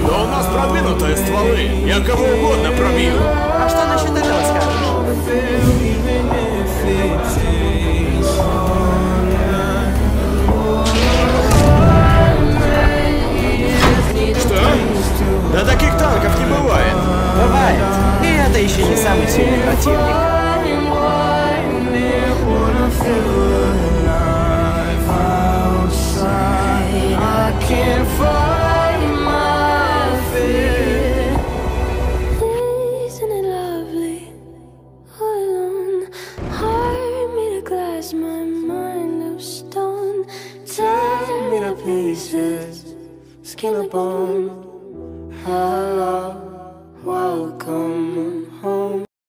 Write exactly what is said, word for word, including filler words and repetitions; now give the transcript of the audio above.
Но у нас продвинутые стволы. Я кого угодно пробью. А что насчет этого скажешь? Что? Да таких танков не бывает. Бывает. И это еще не самый сильный противник. My mind of stone, tear me to pieces, skin and bone.